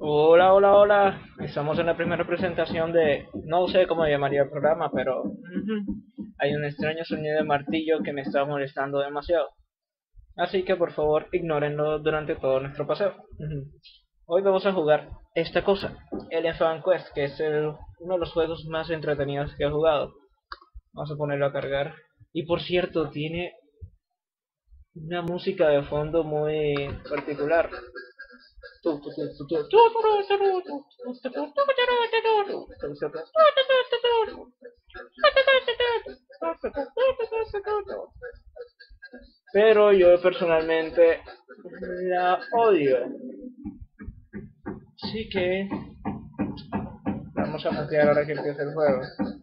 Hola, hola, hola. Estamos en la primera presentación de, no sé cómo llamaría el programa, pero hay un extraño sonido de martillo que me está molestando demasiado. Así que por favor ignórenlo durante todo nuestro paseo. Hoy vamos a jugar esta cosa, Elephant Quest, que es uno de los juegos más entretenidos que he jugado. Vamos a ponerlo a cargar. Y por cierto, tiene una música de fondo muy particular. Pero yo personalmente la odio. Así que vamos a mutear ahora que empiece el juego.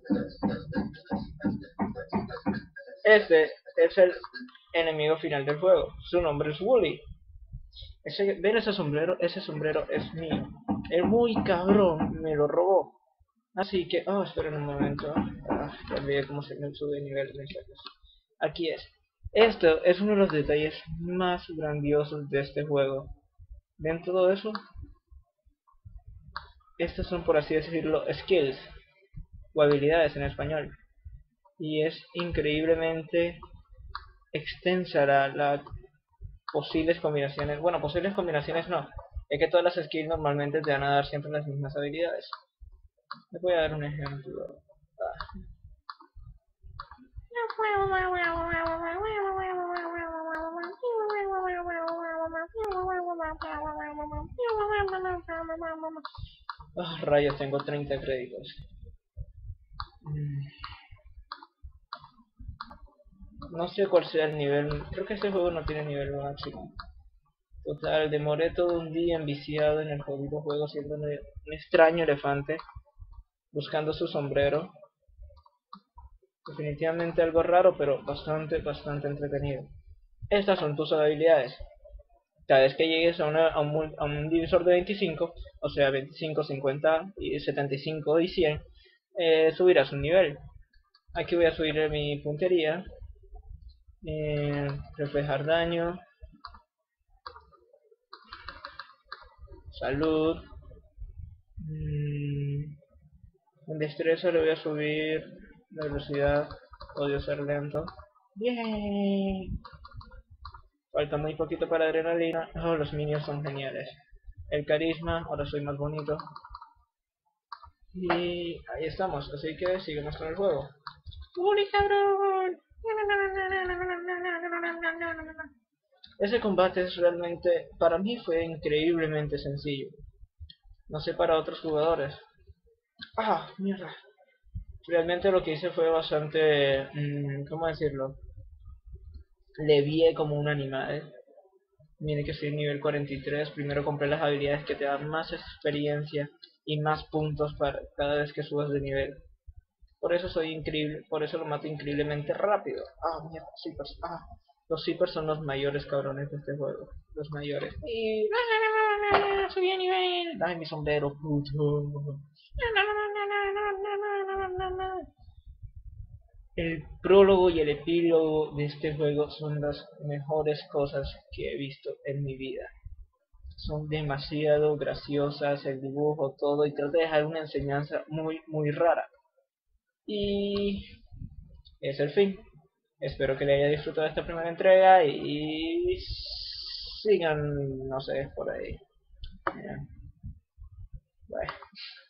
Este es el enemigo final del juego. Su nombre es Wooly. ¿Ven ese sombrero? Ese sombrero es mío. El muy cabrón me lo robó. Así que, esperen un momento. Ya olvidé cómo se me sube de nivel. Aquí es. Esto es uno de los detalles más grandiosos de este juego. ¿Ven todo eso? Estas son, por así decirlo, skills o habilidades en español. Y es increíblemente extensa la posibles combinaciones. Bueno, posibles combinaciones no. Es que todas las skills normalmente te van a dar siempre las mismas habilidades. Les voy a dar un ejemplo. Rayos, tengo 30 créditos. No sé cuál sea el nivel. Creo que este juego no tiene nivel máximo. Total, demoré todo un día enviciado en el jodido juego siendo un extraño elefante buscando su sombrero. Definitivamente algo raro, pero bastante entretenido. Estas son tus habilidades. Cada vez que llegues a un divisor de 25, o sea 25, 50, y 75 y 100, subirás un nivel. Aquí voy a subir mi puntería, reflejar daño, salud, en destreza le voy a subir la velocidad, odio ser lento. Bien. Falta muy poquito para adrenalina. Oh, los minions son geniales. El carisma, ahora soy más bonito. Y ahí estamos, así que sigamos con el juego. ¡Uli, cabrón! Ese combate es realmente, para mí fue increíblemente sencillo. No sé para otros jugadores. Mierda. Realmente lo que hice fue bastante, ¿cómo decirlo? Le vi como un animal. Mire que soy nivel 43. Primero compré las habilidades que te dan más experiencia y más puntos para cada vez que subas de nivel. Por eso soy increíble, por eso lo mato increíblemente rápido. Mierda, zippers. Los zippers son los mayores cabrones de este juego. Los mayores. Y subí a nivel. Dame mi sombrero, puto. El prólogo y el epílogo de este juego son las mejores cosas que he visto en mi vida. Son demasiado graciosas, el dibujo, todo, y trata de dejar una enseñanza muy rara. Y es el fin. Espero que le haya disfrutado esta primera entrega y sigan, no sé, por ahí. Bueno.